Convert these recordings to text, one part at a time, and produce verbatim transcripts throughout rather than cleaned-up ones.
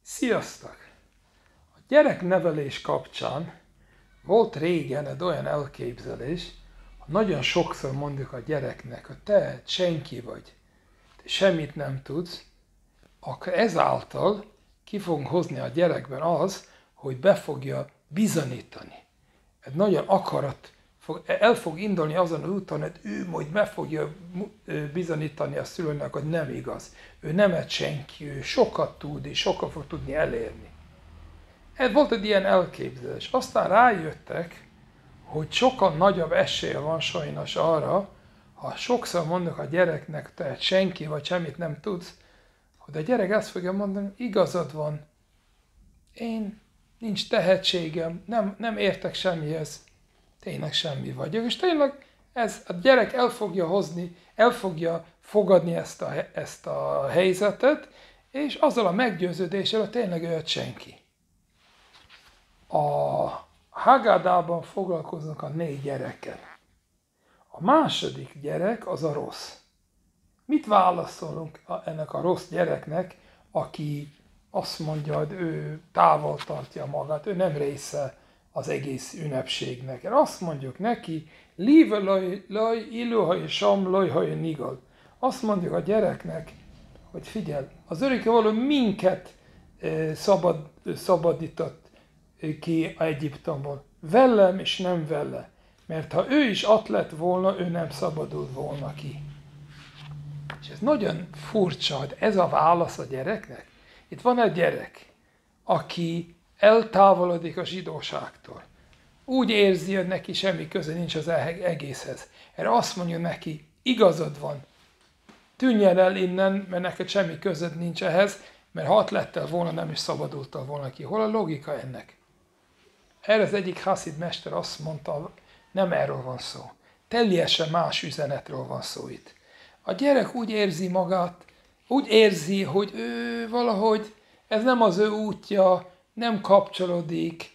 Sziasztok! A gyereknevelés kapcsán volt régen egy olyan elképzelés, hogy nagyon sokszor mondjuk a gyereknek, hogy te senki vagy, te semmit nem tudsz, akkor ezáltal ki fogunk hozni a gyerekben az, hogy be fogja bizonyítani. Egy nagyon akarat, el fog indulni azon az úton, hogy ő majd be fogja bizonyítani a szülőnek, hogy nem igaz. Ő nem egy senki, ő sokat tud, és sokat fog tudni elérni. Ez volt egy ilyen elképzelés. Aztán rájöttek, hogy sokkal nagyobb esélye van sajnos arra, ha sokszor mondok a gyereknek, te egy senki vagy semmit nem tudsz, hogy a gyerek azt fogja mondani, igazad van, én nincs tehetségem, nem, nem értek semmihez, tényleg semmi vagyok. És tényleg ez, a gyerek el fogja hozni, el fogja fogadni ezt a, ezt a helyzetet, és azzal a meggyőződéssel, hogy tényleg ő egy senki. A Haggadában foglalkoznak a négy gyerekkel. A második gyerek az a rossz. Mit válaszolunk ennek a rossz gyereknek, aki azt mondja, hogy ő távol tartja magát, ő nem része az egész ünnepségnek. Azt mondjuk neki, Lieve loj, loj, iluhaj, sam, lojhaj, nigol. Azt mondjuk a gyereknek, hogy figyelj, az örökkévaló minket szabad, szabadított ki Egyiptomból. Velem és nem vele. Mert ha ő is ott lett volna, ő nem szabadult volna ki. És ez nagyon furcsa, hogy ez a válasz a gyereknek. Itt van egy gyerek, aki eltávolodik a zsidóságtól. Úgy érzi, hogy neki semmi köze nincs az egészhez. Erre azt mondja neki, igazad van, tűnjen el innen, mert neked semmi közöd nincs ehhez, mert ha ott lettél volna, nem is szabadultál volna ki. Hol a logika ennek? Erre az egyik haszid mester azt mondta, nem erről van szó. Teljesen más üzenetről van szó itt. A gyerek úgy érzi magát, úgy érzi, hogy ő valahogy, ez nem az ő útja, nem kapcsolódik,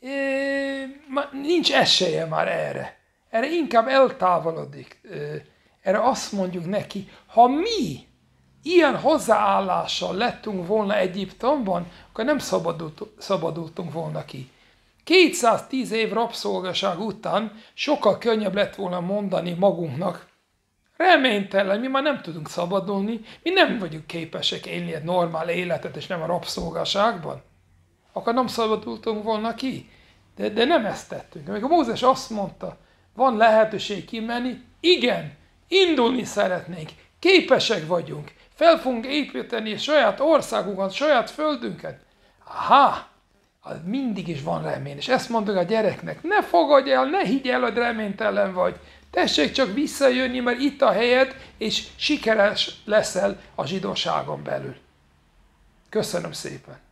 nincs esélye már erre. Erre inkább eltávolodik. Erre azt mondjuk neki, ha mi ilyen hozzáállással lettünk volna Egyiptomban, akkor nem szabadult, szabadultunk volna ki. kétszáztíz év rabszolgaság után sokkal könnyebb lett volna mondani magunknak, reménytelen, mi már nem tudunk szabadulni, mi nem vagyunk képesek élni egy normál életet, és nem a rabszolgaságban. Akkor nem szabadultunk volna ki. De, de nem ezt tettünk. Amikor Mózes azt mondta, van lehetőség kimenni, igen, indulni szeretnénk, képesek vagyunk, fel fogunk építeni a saját országunkat, saját földünket. Aha, az mindig is van remény. És ezt mondjuk a gyereknek, ne fogadj el, ne higgy el, hogy reménytelen vagy. Tessék csak visszajönni, mert itt a helyed, és sikeres leszel a zsidóságon belül. Köszönöm szépen!